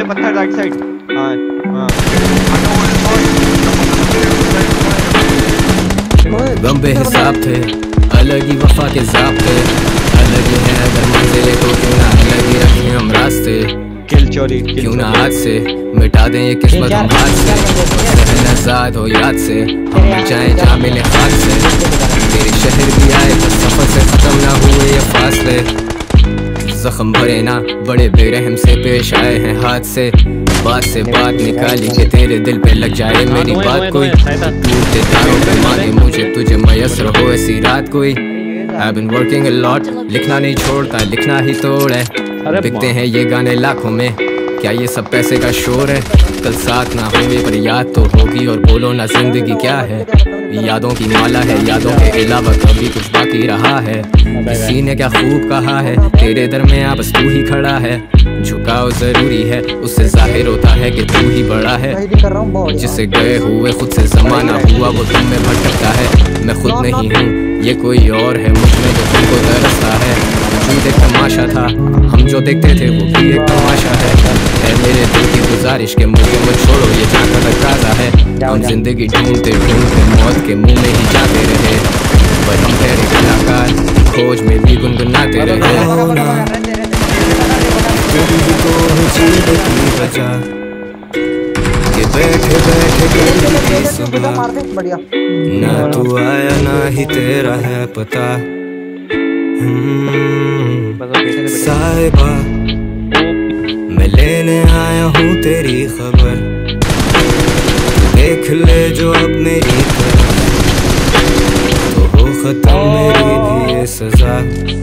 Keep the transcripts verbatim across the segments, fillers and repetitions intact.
वाले पत्थर right side. हाँ हाँ गम बेहिसाब थे, अलग ही वफा के ज़ाब्ते, अलग ही हैं अगर मंजिलें तो क्यों ना अलग ही रखें हम रास्ते। किल चोरी क्यों ना हाथ से मिटा दें ये किस्मत हम हाथ से, रहना आज़ाद हो याद से, हम मिल जाएं जहाँ मिले खाक से। मेरे शहर भी आए बस सफर से ख़त्म ना हुए ये फासले, जख्म भरे ना बड़े बेरहम से पेश आए हैं हाथ से। बात से बात निकाली कि तेरे दिल पे लग जाए मेरी बात कोई, टूटते तारों पे मांगे मुझे तुझे मयसर हो ऐसी रात कोई। I've been working a lot, लिखना नहीं छोड़ता लिखना ही तोड़ है। बिकते हैं ये गाने लाखों में, क्या ये सब पैसे का शोर है। कल साथ ना होंगे पर याद तो होगी, और बोलो ना जिंदगी क्या है। यादों की माला है, यादों के अलावा कभी कुछ बाकी रहा है। किसी ने क्या खूब कहा है, तेरे दरमियां बस तू ही खड़ा है। झुकाव जरूरी है, उससे जाहिर होता है कि तू ही बड़ा है। जिसे गए हुए खुद से जमाना हुआ वो तुम में भटकता है। मैं खुद नहीं हूँ ये कोई और है, मुझ में जो तुमको तरसता है। वजूद एक तमाशा था, हम जो देखते थे वो भी एक तमाशा है। है मेरे दिल की गुजारिश के मुझे मत छोड़ो ये जान का तकाजा है। हम जिंदगी ढूंढते ढूंढते मौत के मुंह में ही जाते रहे, पर हम तेरे कलाकार खोज में भी गुनगुनाते रहे। कि बैठे बैठे सुबह ना तू आया ना ही तेरा है पता। साहिबा मैं लेने आया हूँ तेरी खबर, देख ले जो अब मेरी तरफ, तो हो खत्म मेरी भी ये सजा।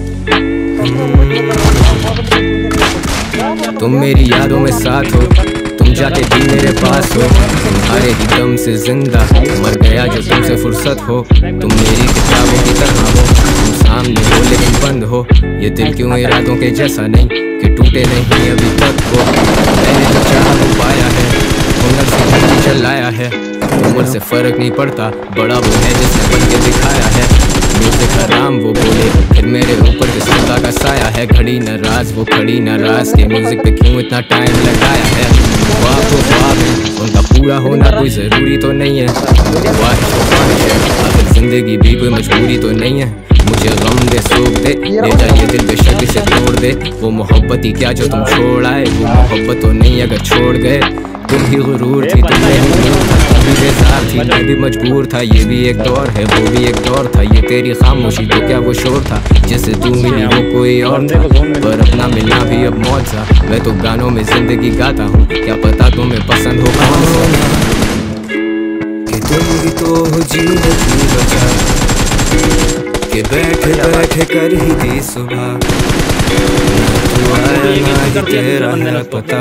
तुम मेरी यादों में साथ हो, तुम जाके भी मेरे पास हो। तुम्हारे ही दम से जिंदा मर गया जो तुमसे फुर्सत हो। तुम मेरी किताबों की तरह हो, तुम सामने हो लेकिन बंद हो। ये दिल क्यों इरादों के जैसा नहीं कि टूटे नहीं अभी तक हो। मैंने जो चाहा वो पाया है, हुनर से जिंदगी चलाया है। उम्र से फर्क नहीं पड़ता, बड़ा वो है जिसने बन के दिखाया है। म्यूजिक हराम वो बोले फिर मेरे ऊपर किस खुदा का साया है। घड़ी नाराज वो खड़ी नाराज के म्यूजिक पे क्यों इतना टाइम लगाया है। ख्वाब तो ख्वाब है, उनका पूरा होना कोई ज़रूरी तो नहीं है। ख्वाहिश तो ख्वाहिश है, आखिर जिंदगी भी कोई मजबूरी तो नहीं है। मुझे गम दे सोख दे, ले जाइए दिल बेशक से तोड़ दे। वो मोहब्बत ही क्या जो तुम छोड़ आए, वो मोहब्बत तो नहीं अगर छोड़ गए। तुम ही गुरूर थी, तुम ही बेजार थी, मैं भी मजबूर था। ये भी एक दौर है, वो भी एक दौर था। ये तेरी खामोशी तो क्या वो शोर था, जिससे तू मिली वो कोई और था। पर अपना मिलना भी अब मौत था। मैं तो गानों में जिंदगी गाता हूँ, क्या पता तुम्हें पसंद हो कौन सा। कि तुम ही तो हो जीने की वजह, कि बैठे बैठे कर ही दी सुबह। तू आया ना ही तेरा है पता।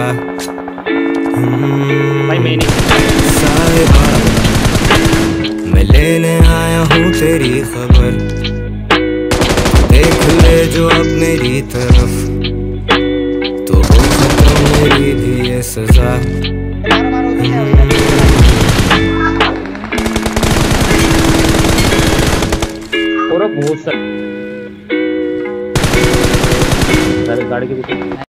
साहिबा मैं लेने आया हूँ तेरी खबर, देख ले जो अब मेरी तरफ, तो हो खत्म मेरी भी ये सजा। बहुत सारे गाड़ी के पीछे